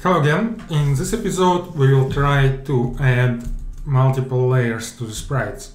Hello again. In this episode we will try to add multiple layers to the sprites.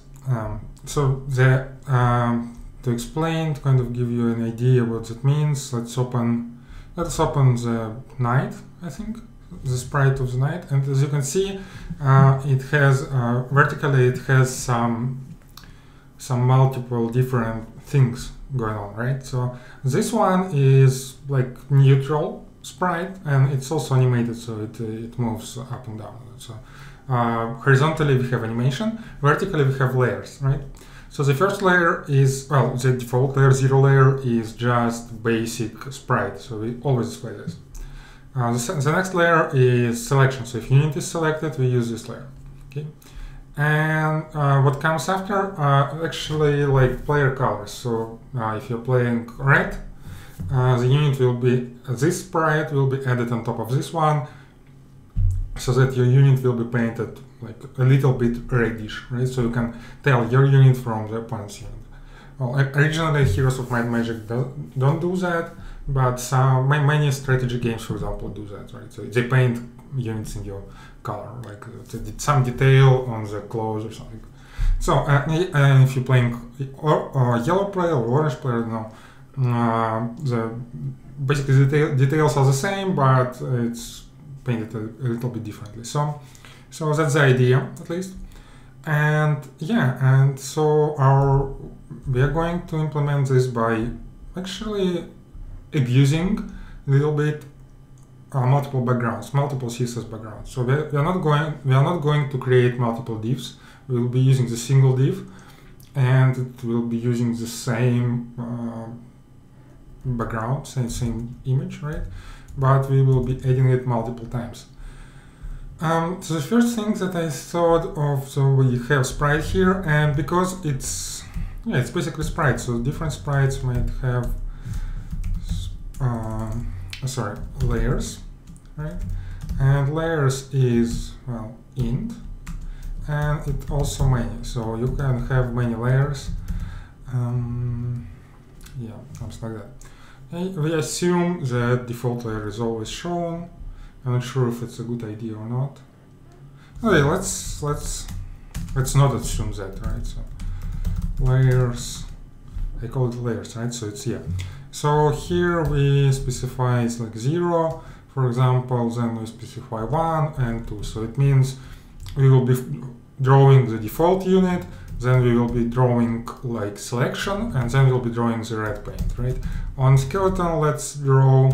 To explain, to kind of give you an idea what that means, let's open the knight, I think, the sprite of the knight, and as you can see, it has vertically it has some multiple different things going on, right? So this one is like neutral sprite, and it's also animated, so it moves up and down. So horizontally we have animation, vertically we have layers, right? So the first layer is, well, the default layer, 0 layer, is just basic sprite, so we always display this. The next layer is selection, so if unit is selected, we use this layer, okay? And what comes after, actually like player colors. So if you're playing red, the unit will be, this sprite will be added on top of this one, so that your unit will be painted like a little bit reddish, right? So you can tell your unit from the opponent's unit. Well, originally Heroes of Might and Magic don't do that, but many strategy games, for example, do that, right? So they paint units in your color, like some detail on the clothes or something. So if you're playing yellow player or orange player, basically the details are the same, but it's painted a little bit differently. So that's the idea, at least. And yeah, and so we are going to implement this by actually abusing a little bit multiple backgrounds, multiple CSS backgrounds. So we are not going to create multiple divs. We will be using the single div, and it will be using the same background, same image, right? But we will be adding it multiple times. So the first thing that I thought of, so we have sprite here, and because it's basically sprites, so different sprites might have layers, right? And layers is, well, int, and it also many, so you can have many layers. Yeah, something like that. We assume that default layer is always shown. I'm not sure if it's a good idea or not. Okay, let's not assume that, right? So layers, I call it layers, right? So it's here. So here we specify it's like 0, for example, then we specify 1 and 2. So it means we will be drawing the default unit, then we will be drawing like selection, and then we'll be drawing the red paint, right? On skeleton, let's draw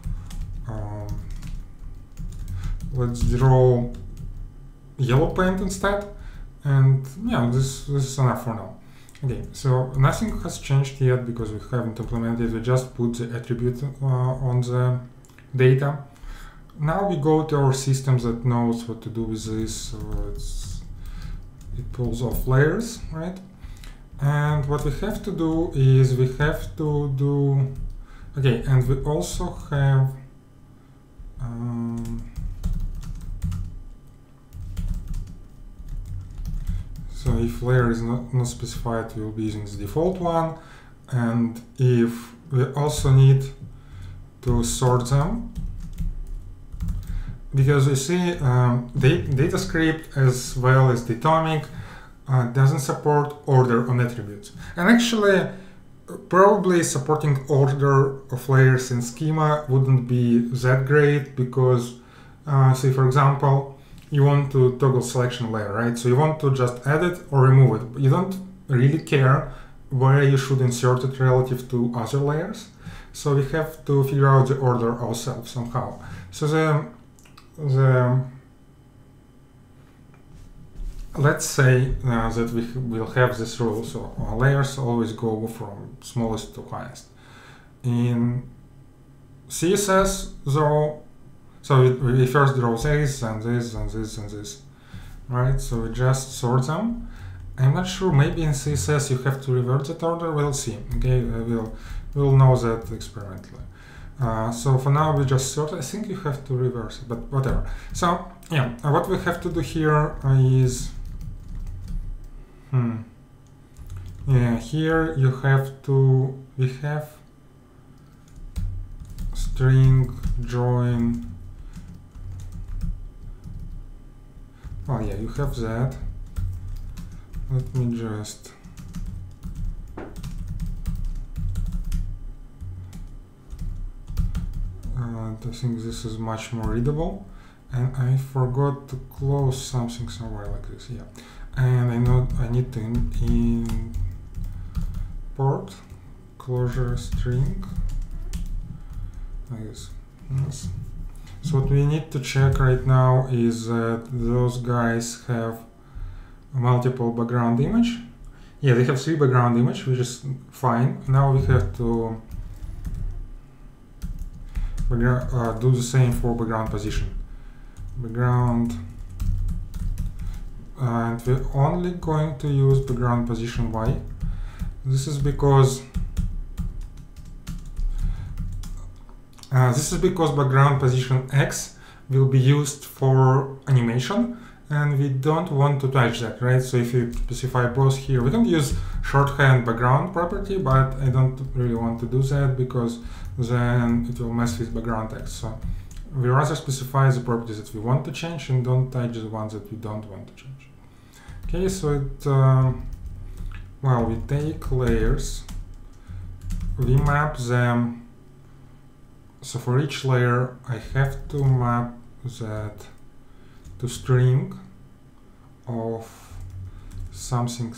yellow paint instead, and yeah, this is enough for now. Okay, so nothing has changed yet because we haven't implemented. We just put the attribute on the data. Now we go to our system that knows what to do with this. So it pulls off layers, right? And what we have to do is we have to do, okay, and we also have so if layer is not specified, we will be using the default one, and if we also need to sort them, because you see DataScript as well as Datomic doesn't support order on attributes. And actually, probably supporting order of layers in schema wouldn't be that great, because say for example, you want to toggle selection layer, right? So you want to just add it or remove it. But you don't really care where you should insert it relative to other layers. So we have to figure out the order ourselves somehow. So let's say that we will have this rule. So our layers always go from smallest to highest. In CSS, though, so we first draw this and this and this and this, right? So we just sort them. I'm not sure, maybe in CSS you have to revert that order, we'll see, okay? We'll know that experimentally. So for now we just sort, I think you have to reverse it, but whatever. So yeah, what we have to do here is, yeah, here you have to, we have string join well, yeah, you have that. Let me just I think this is much more readable, and I forgot to close something somewhere like this. Yeah, and I know I need to import closure string like this. Yes. So what we need to check right now is that those guys have multiple background image. Yeah, they have 3 background image, which is fine. Now we have to do the same for background position. Background, and we're only going to use background position Y. This is because background position X will be used for animation, and we don't want to touch that, right? So if you specify both here, we can use shorthand background property, but I don't really want to do that because then it will mess with background text. So we rather specify the properties that we want to change and don't touch the ones that we don't want to change. Okay, so it, well, we take layers, we map them. So for each layer, I have to map that to string of something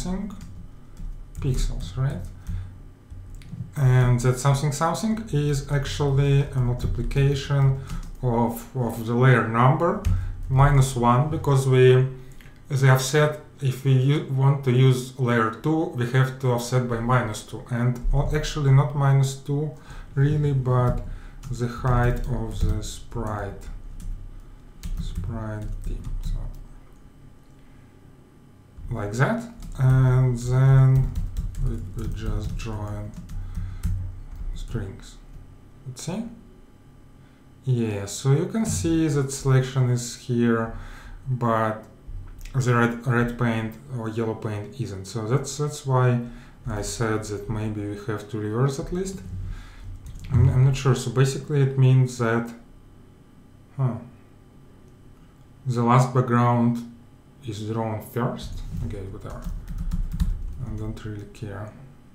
pixels, right? And that something is actually a multiplication of the layer number -1, because we, as I have said, if we want to use layer 2, we have to offset by -2, and actually not -2 really, but the height of the sprite dim, so like that, and then we just join strings. Let's see. Yeah, so you can see that selection is here, but the red paint or yellow paint isn't. So that's why I said that maybe we have to reverse at least. I'm not sure. So basically it means that the last background is drawn first. Okay, whatever. I don't really care.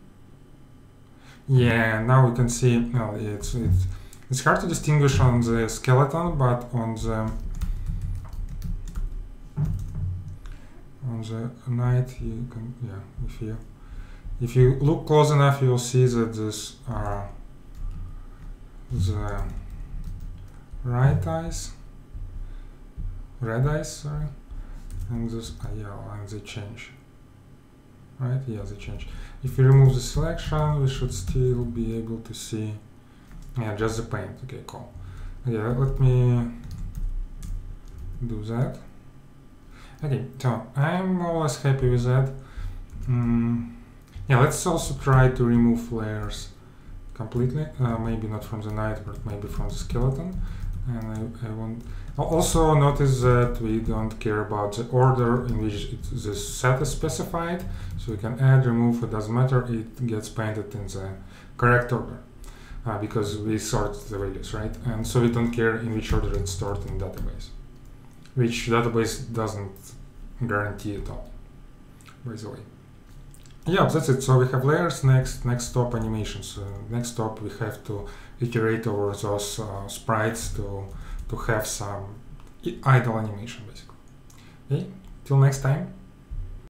Yeah, now we can see. No, it's hard to distinguish on the skeleton, but on the knight you can. Yeah, if you look close enough, you'll see that this are the red eyes, sorry, and this yellow, and they change. Right? Yeah, they change. If we remove the selection, we should still be able to see, yeah, just the paint. Okay, cool. Yeah, let me do that. Okay, so I'm more or less happy with that. Yeah, let's also try to remove layers completely. Maybe not from the knight, but maybe from the skeleton. And I want. Also notice that we don't care about the order in which the set is specified, so we can add, remove, it doesn't matter, it gets painted in the correct order, because we sort the values, right? And so we don't care in which order it's stored in the database, which database doesn't guarantee at all, by the way. Yeah, that's it. So we have layers. Next stop animations. Next stop we have to iterate over those sprites to have some idle animation, basically. Okay, till next time.